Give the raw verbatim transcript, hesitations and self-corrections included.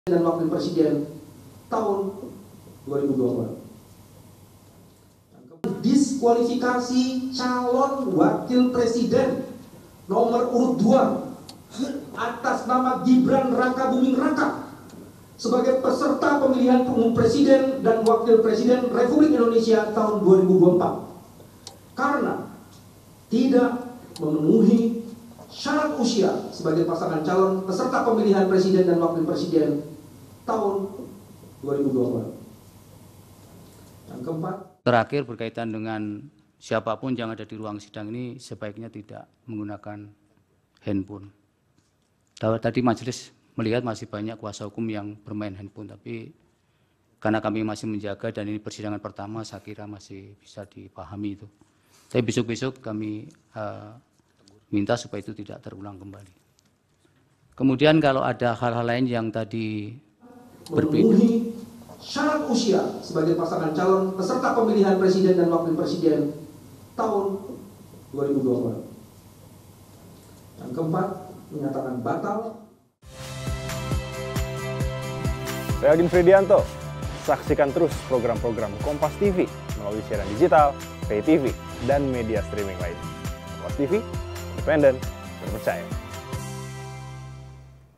dan Wakil Presiden tahun dua ribu dua puluh empat. Diskualifikasi calon Wakil Presiden nomor urut dua atas nama Gibran Rakabuming Raka sebagai peserta pemilihan umum Presiden dan Wakil Presiden Republik Indonesia tahun dua ribu dua puluh empat karena tidak memenuhi syarat usia sebagai pasangan calon peserta pemilihan Presiden dan Wakil Presiden tahun dua ribu dua puluh. Yang keempat, terakhir berkaitan dengan siapapun yang ada di ruang sidang ini sebaiknya tidak menggunakan handphone. Tadi majelis melihat masih banyak kuasa hukum yang bermain handphone, tapi karena kami masih menjaga dan ini persidangan pertama, saya kira masih bisa dipahami itu. Tapi besok-besok kami uh, minta supaya itu tidak terulang kembali. Kemudian kalau ada hal-hal lain yang tadi memenuhi syarat usia sebagai pasangan calon peserta pemilihan Presiden dan Wakil Presiden tahun dua ribu dua puluh. Yang keempat, menyatakan batal. Saya Aldin Fridianto. Saksikan terus program-program Kompas T V melalui siaran digital, pay T V, dan media streaming lain. Kompas T V, independen, terpercaya.